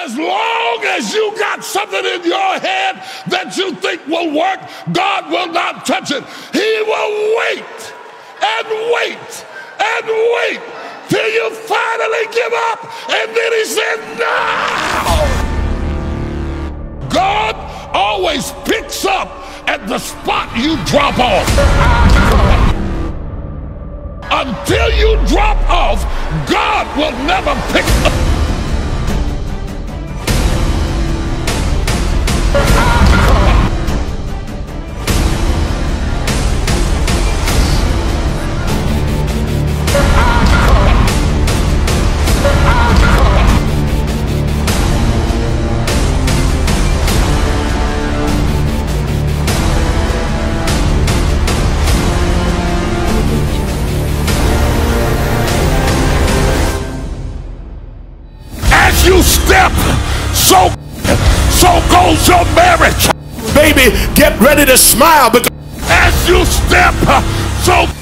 As long as you got something in your head that you think will work, God will not touch it. He will wait and wait and wait till you finally give up. And then he said, no. God always picks up at the spot you drop off. Until you drop off, God will never pick up. You step, so goes your marriage. Baby, get ready to smile because as you step, so